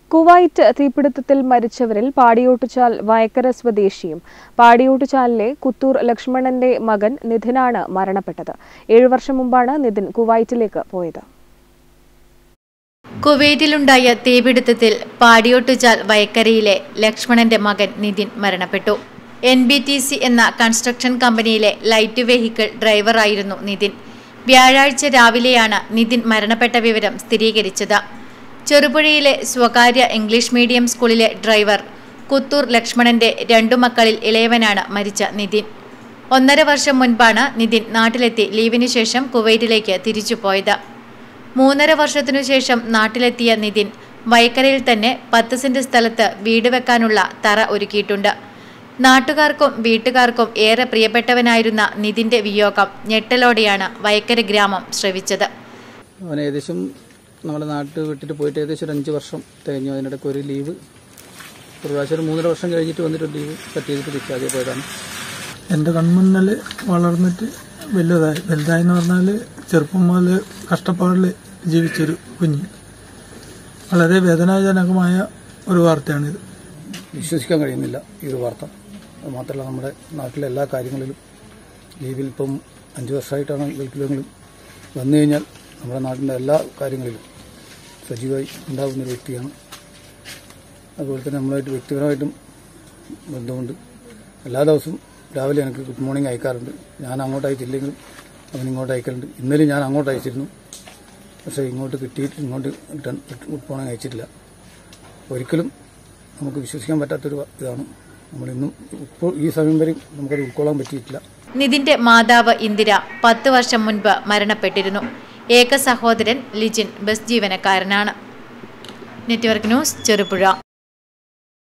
Kuwait തീപിടുത്തത്തിൽ മരിച്ചവരിൽ പാടിയോട്ടുചാൽ വയക്കര സ്വദേശിയും പാടിയോട്ടുചാലിലെ കുത്തൂർ ലക്ഷ്മണന്റെ മകൻ നിതിനാണ് മരണപ്പെട്ടത്. 7 വർഷം മുമ്പാണ് നിതിൻ കുവൈറ്റിലേക്ക് പോയത്. കുവൈറ്റിലുണ്ടായ തീപിടുത്തത്തിൽ പാടിയോട്ടുചാൽ വയക്കരയിലെ ലക്ഷ്മണന്റെ മകൻ നിതിൻ മരണപ്പെട്ടു. NBTC എന്ന കൺസ്ട്രക്ഷൻ കമ്പനിയിലെ ലൈറ്റ് വെഹിക്കിൾ ഡ്രൈവറായിരുന്നു നിതിൻ. വ്യാഴാഴ്ച രാവിലെയാണ് നിതിൻ മരണപ്പെട്ട വിവരം സ്ഥിരീകരിച്ചത്. ചെറുപുഴയിലെ സ്വകാര്യ ഇംഗ്ലീഷ് മീഡിയം സ്കൂളിലെ ഡ്രൈവർ കുത്തൂർ ലക്ഷ്മണന്റെ 2 മക്കളിൽ ഇളയവനാണ് മരിച്ച നിതിൻ. 1.5 വർഷം മുൻപാണ് നിതിൻ നാട്ടിലെത്തി ലീവിനു ശേഷം കുവൈറ്റിലേക്ക് തിരിച്ചുപോയത്. 3.5 വർഷത്തിനു ശേഷം നാട്ടിലെത്തിയ നിതിൻ വയക്കരയിൽ തന്നെ 10 സെന്റ് സ്ഥലത്ത് വീട് വെക്കാനുള്ള തറ ഒരുക്കിയിട്ടുണ്ട്. നാട്ടുകാർക്കും വീട്ടുകാർക്കും ഏറെ പ്രിയപ്പെട്ടവനായിരുന്ന നിതിന്റെ വിയോഗം ഞെട്ടലോടെയാണ് വയക്കര ഗ്രാമം ശ്രവിച്ചത്. നമ്മുടെ നാട്ടിൽ വിട്ടിട്ട് പോയിട്ട് ഏകദേശം ഒരു 5 വർഷം കഴിഞ്ഞു. അതിനിടയ്ക്ക് ഒരു ലീവ്, ഒരു പ്രാവശ്യം 3.5 വർഷം കഴിഞ്ഞിട്ട് വന്നിട്ട് ലീവ് കട്ട് ചെയ്തിട്ട് തിരിച്ചാതെ പോയതാണ്. എൻ്റെ കൺമുന്നിൽ വളർന്നിട്ട് വലുതായെന്ന് പറഞ്ഞാൽ ചെറുപ്പം മുതൽ കഷ്ടപ്പാടിൽ ജീവിച്ചൊരു കുഞ്ഞ്. വളരെ വേദനാജനകമായ ഒരു വാർത്തയാണിത്. വിശ്വസിക്കാൻ കഴിയുന്നില്ല ഈ ഒരു വാർത്ത. മാത്രമല്ല നമ്മുടെ നാട്ടിലെ എല്ലാ കാര്യങ്ങളിലും ലീവിൽ ഇപ്പം 5 വർഷമായിട്ടാണ് ഗൾഫിലെങ്കിലും വന്നു കഴിഞ്ഞാൽ നമ്മുടെ നാട്ടിൻ്റെ എല്ലാ കാര്യങ്ങളിലും സജീവമായി ഉണ്ടാകുന്നൊരു വ്യക്തിയാണ്. അതുപോലെ തന്നെ നമ്മളായിട്ട് വ്യക്തിപരമായിട്ടും ബന്ധമുണ്ട്. എല്ലാ ദിവസവും രാവിലെ എനിക്ക് ഗുഡ് മോർണിംഗ് അയക്കാറുണ്ട്. ഞാൻ അങ്ങോട്ട് അയച്ചില്ലെങ്കിലും അവൻ ഇങ്ങോട്ട് അയക്കലുണ്ട്. ഇന്നലെ ഞാൻ അങ്ങോട്ട് അയച്ചിരുന്നു, പക്ഷേ ഇങ്ങോട്ട് കിട്ടിയിട്ട് ഇങ്ങോട്ട് ഗുഡ് മോർണിംഗ് അയച്ചിട്ടില്ല. ഒരിക്കലും നമുക്ക് വിശ്വസിക്കാൻ പറ്റാത്തൊരു ഇതാണ്. നമ്മളിന്നും ഇപ്പോൾ ഈ സമയം വരെ നമുക്കത് ഉൾക്കൊള്ളാൻ പറ്റിയിട്ടില്ല. നിതിന്റെ മാതാവ് ഇന്ദിര 10 വർഷം മുൻപ് മരണപ്പെട്ടിരുന്നു. ഏക സഹോദരൻ ലിജിൻ ബസ് ജീവനക്കാരനാണ്. Network news, Cherupuzha.